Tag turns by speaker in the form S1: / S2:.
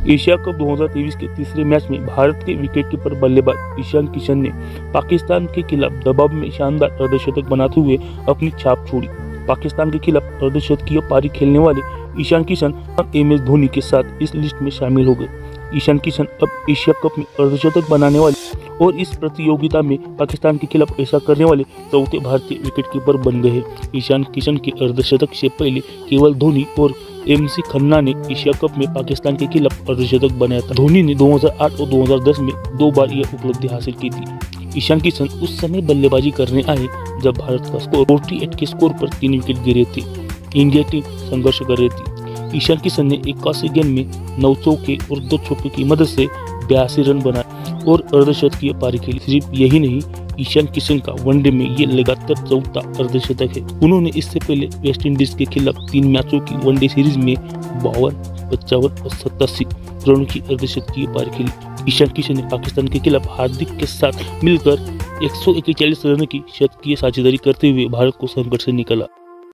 S1: Asia cup 2023 के तीसरे match में भारत के विकेटकीपर बल्लेबाज ईशान किशन ने पाकिस्तान के खिलाफ दबाव में शानदार अर्धशतक बनाते हुए अपनी छाप छोड़ी। पाकिस्तान के खिलाफ अर्धशतकीय पारी खेलने वाले ईशान किशन MS धोनी के साथ इस लिस्ट में शामिल हो गए। ईशान किशन अब एशिया कप में अर्धशतक बनाने वाले और इस प्रतियोगिता में पाकिस्तान के खिलाफ ऐसा करने वाले चौथे भारतीय विकेटकीपर बन गए हैं। ईशान किशन के अर्धशतक से पहले केवल धोनी और MC खन्ना ने एशिया कप में पाकिस्तान के खिलाफ अर्धशतक बनाया था। धोनी ने 2008 और 2010 में 2 बार यह उपलब्धि हासिल की थी। ईशान किशन उस समय बल्लेबाजी करने आए जब भारत का स्कोर 48 के स्कोर पर 3 विकेट गिरे थे। इंडिया टीम संघर्ष कर रही थी। ईशान किशन ने 81 गेंद में 9 चौके और 2 छक्कों की मदद से 82 रन बनाए और अर्धशतकीय पारी खेली। सिर्फ यही नहीं, ईशान किशन का वनडे में ये लगातार चौथा अर्धशतक है। उन्होंने इससे पहले वेस्टइंडीज के खिलाफ 3 मैचों की वनडे सीरीज में 52, 55 और 87 रनों की अर्धशतकीय पारी खेली। ईशान किशन ने पाकिस्तान के खिलाफ हार्दिक के साथ मिलकर 141 रनों की शतकीय साझेदारी करते हुए भारत को संकट से निकाला।